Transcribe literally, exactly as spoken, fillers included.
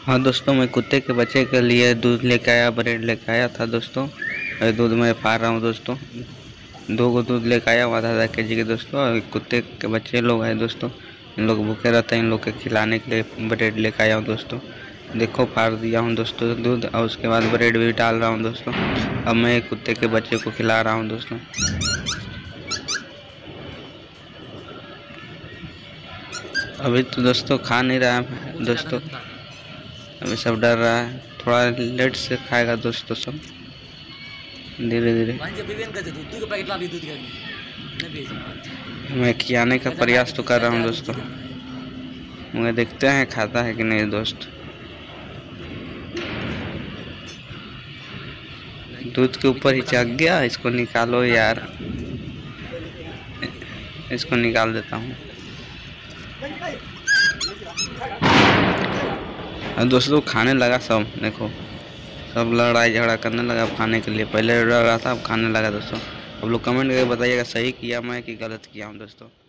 हाँ दोस्तों, मैं कुत्ते के बच्चे के लिए दूध लेके आया, ब्रेड लेके आया था दोस्तों। और दूध मैं फाड़ रहा हूँ दोस्तों। दो गो दूध लेके आया हूँ, आधा आधा के जी के दोस्तों। और कुत्ते के बच्चे लोग हैं दोस्तों, इन लोग भूखे रहते हैं, इन लोग के खिलाने के लिए ब्रेड लेके आया हूँ दोस्तों। देखो फाड़ दिया हूँ दोस्तों दूध, और उसके बाद ब्रेड भी डाल रहा हूँ दोस्तों। अब मैं कुत्ते के बच्चे को खिला रहा हूँ दोस्तों। अभी तो दोस्तों खा नहीं रहा है दोस्तों, अभी सब डर रहा है, थोड़ा लेट से खाएगा दोस्तों, सब धीरे धीरे। मैं खिलाने का प्रयास तो कर रहा हूँ दोस्तों, मगर देखते हैं खाता है कि नहीं दोस्त। दूध के ऊपर ही चढ़ गया, इसको निकालो यार, इसको निकाल देता हूँ। दोस्तों खाने लगा सब, देखो सब लड़ाई झगड़ा करने लगा खाने के लिए। पहले डर रहा था, अब खाने लगा दोस्तों। अब लोग कमेंट करके बताइएगा सही किया मैं कि गलत किया हूँ दोस्तों।